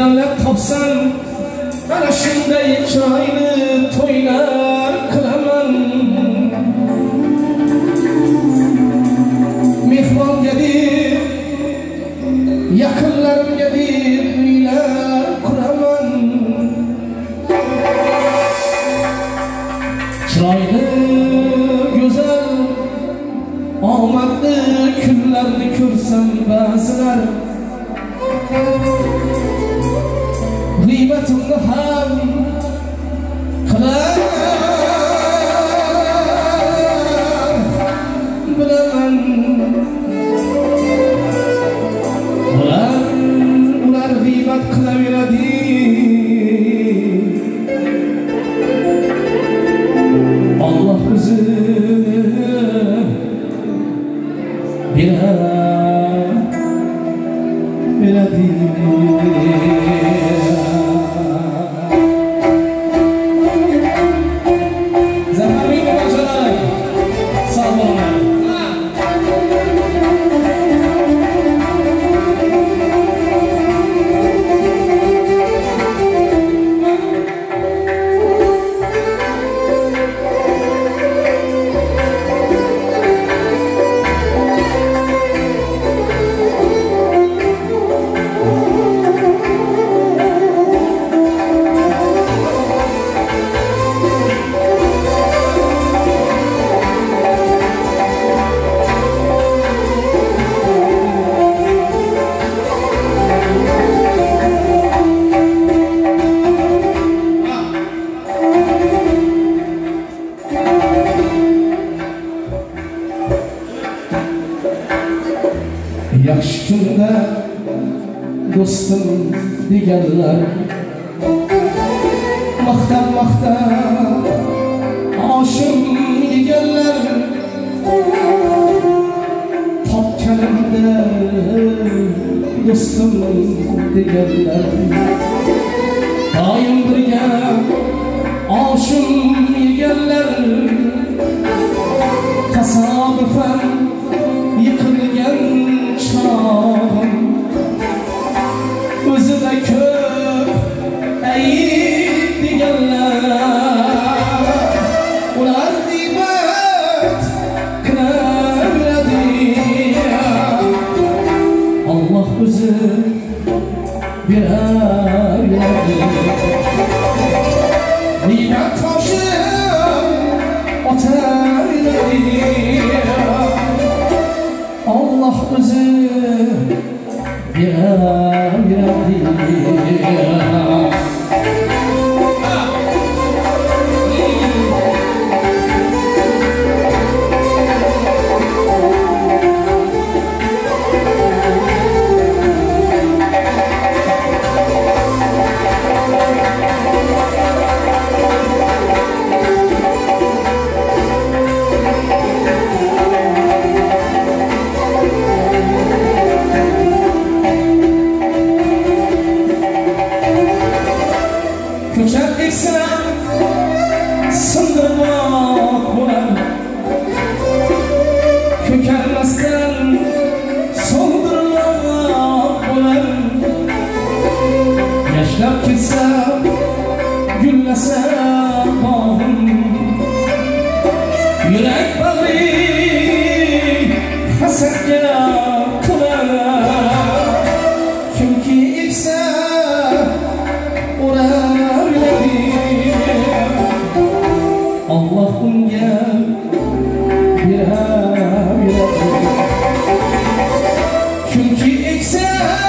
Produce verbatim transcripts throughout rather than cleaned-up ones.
davlat topsam ana shunday chiroyli to'ylar qilaman. Mehmonga deb yaqinlarimga deb uylar quraman. Chiroyli go'zal omadli kunlarni ko'rsam ba'zilar g'iybatimni ham qilar bilaman. Ular ular g'iybat qilaveradi, Alloh o'zi beradi. Zaharning boshlanadi. Sog' bo'linglar. Yaxshi kunda do'stim deganlar maqtab maqtab oshim deganlar topganimda do'stim deganlar doim birga oshim deganlar tasodifan yiqilgan chog'im o'zida ko'p ayib deganlar ular g'iybat qilaveradi, Alloh o'zi beraveradi. G'iybat toshib otaveradi, Allah o'zi beraveradi. Ko'char eksa sindirmoq bo'lar, ko'karmasdan so'ndirmoq bo'lar. Yashlab ketsa gullasa bog'im, yurak bag'ri hasadga to'lar. Kimki eksa Allah unga beraveradi. Kimki eksa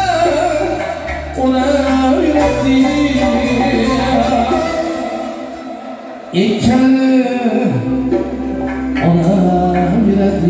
o'raveradi, ekkanini olaveradi.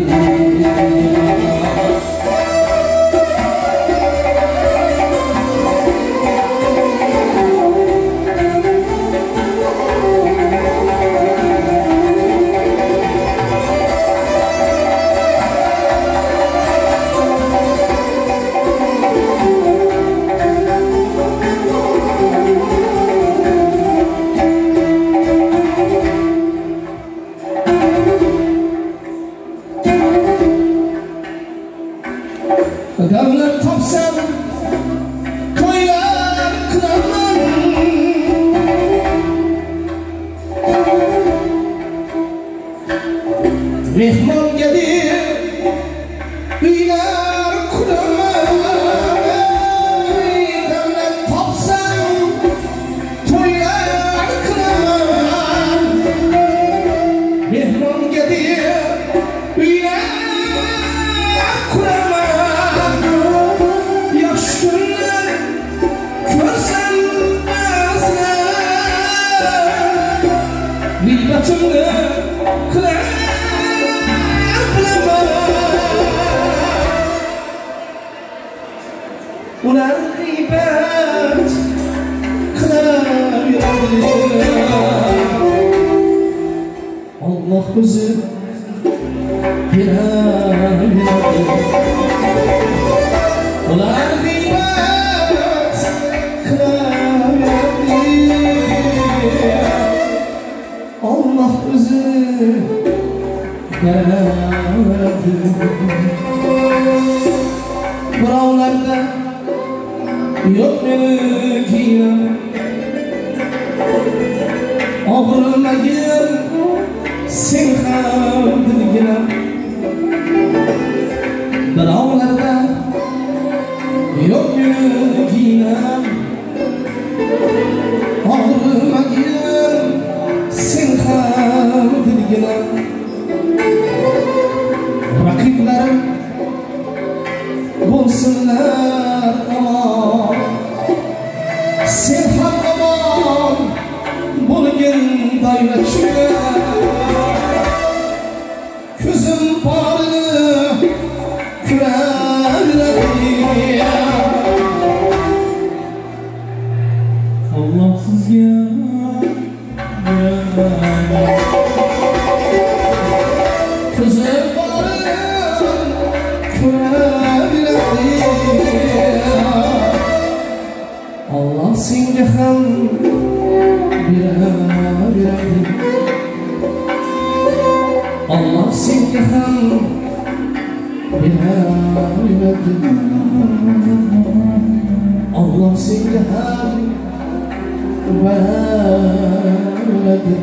Davlat topsam to'ylar ular g'iybat qilaveradi. Alloh o'zi beraveradi. Ular g'iybat qilaveradi. Alloh o'zi beraveradi. Birovlarda yo'q menigina og'rimagin sen ham dilgina. Birovlarda yo'q menigina og'rimagin sen ham dilgina. Raqiblarim bo'lsinlar omon, sen ham omon bo'lgin davlatchiga. Ko'zim borini ko'raveradi. Alloh sizga ko'zim borini ko'raveradi. Allah senga ham beraveradi. Allah senga ham beraveradi. Allah senga ham beraveradi.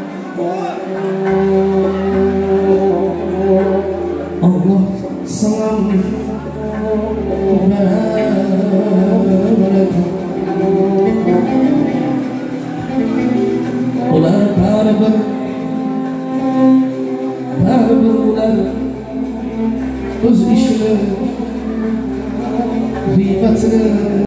Allah sana beraveradi. Ular baribir baribir ular o'z ishini g'iybatini